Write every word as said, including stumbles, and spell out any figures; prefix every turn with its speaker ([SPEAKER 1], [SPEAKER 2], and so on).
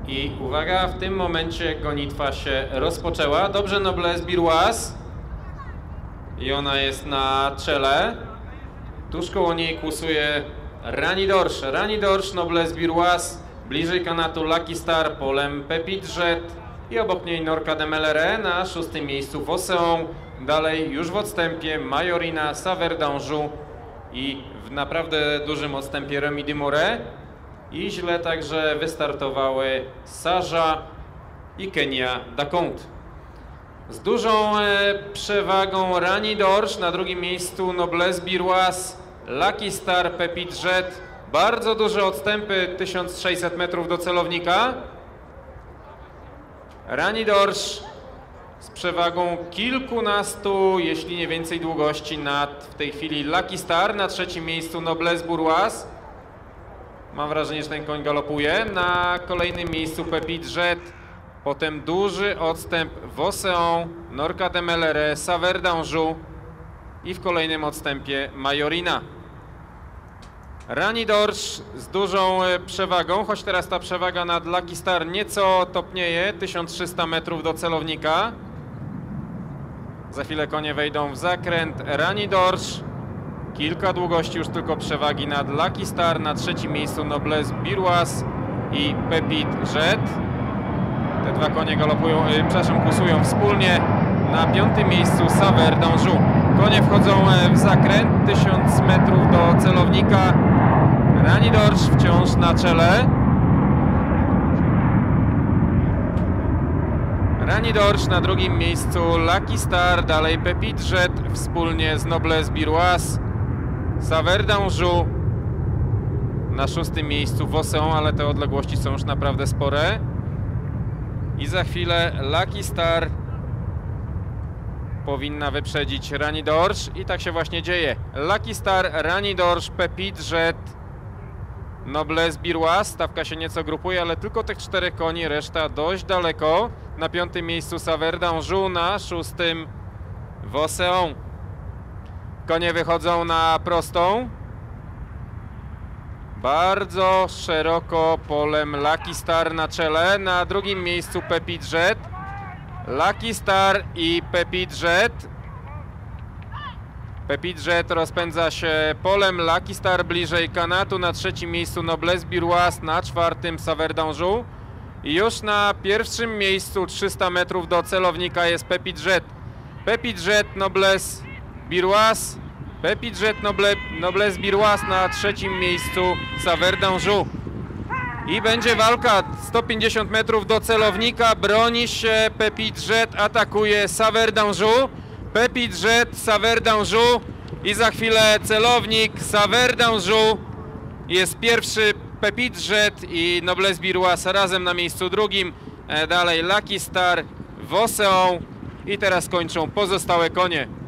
[SPEAKER 1] I uwaga, w tym momencie gonitwa się rozpoczęła. Dobrze, Noblesse Biroise. I ona jest na czele. Tuż koło niej kłusuje Rani Dorsch. Rani Dorsch, Noblesse Biroise. Bliżej kanatu Lucky Star, polem Pépite Jet. I obok niej Norka de Melleret na szóstym miejscu Vosseon. Dalej już w odstępie Majorina, Saveur d'Anjou i w naprawdę dużym odstępie Remy Dumouriez. I źle także wystartowały Saja i Kenia Daconte. Z dużą e, przewagą Rani Dorsch, na drugim miejscu Noblesse Biroise, Lucky Star, Pépite Jet. Bardzo duże odstępy, tysiąc sześćset metrów do celownika. Rani Dorsch z przewagą kilkunastu, jeśli nie więcej długości nad w tej chwili Lucky Star. Na trzecim miejscu Noblesse Biroise. Mam wrażenie, że ten koń galopuje. Na kolejnym miejscu Pépite Jet. Potem duży odstęp Vosseon, Norka de Melleret, Saveur d'Anjou i w kolejnym odstępie Majorina. Rani Dorsch z dużą przewagą, choć teraz ta przewaga nad Lucky Star nieco topnieje, tysiąc trzysta metrów do celownika. Za chwilę konie wejdą w zakręt. Rani Dorsch, kilka długości już tylko przewagi nad Lucky Star, na trzecim miejscu Noblesse Biroise i Pépite Jet. Te dwa konie galopują, yy, przepraszam, kursują wspólnie. Na piątym miejscu Saveur d'Anjou. Konie wchodzą w zakręt, tysiąc metrów do celownika. Rani Dorsch wciąż na czele. Rani Dorsch na drugim miejscu, Lucky Star, dalej Pépite Jet wspólnie z Noblesse Biroise. Saveur d'Anjou na szóstym miejscu Vosseon, ale te odległości są już naprawdę spore. I za chwilę Lucky Star powinna wyprzedzić Rani Dorsch i tak się właśnie dzieje. Lucky Star, Rani Dorsch, Pépite Jet, Noblesse Biroise. Stawka się nieco grupuje, ale tylko tych czterech koni, reszta dość daleko. Na piątym miejscu Saveur d'Anjou, na szóstym Vosseon. Konie wychodzą na prostą. Bardzo szeroko polem Lucky Star na czele. Na drugim miejscu Pépite Jet. Lucky Star i Pépite Jet. Pépite Jet rozpędza się polem, Lucky Star bliżej kanatu. Na trzecim miejscu Noblesse Biroise, na czwartym Saveur d'Anjou. I już na pierwszym miejscu, trzysta metrów do celownika, jest Pépite Jet. Pépite Jet, Noblesse Biroise. Pépite Jet, Noble, Noblesse Biroise na trzecim miejscu Saveur d'Anjou. I będzie walka, sto pięćdziesiąt metrów do celownika, broni się Pépite Jet, atakuje Saveur d'Anjou. Pépite Jet, Saveur d'Anjou i za chwilę celownik Saveur d'Anjou. Jest pierwszy Pépite Jet i Noblesse Biroise razem na miejscu drugim. Dalej Lucky Star, Vosseon i teraz kończą pozostałe konie.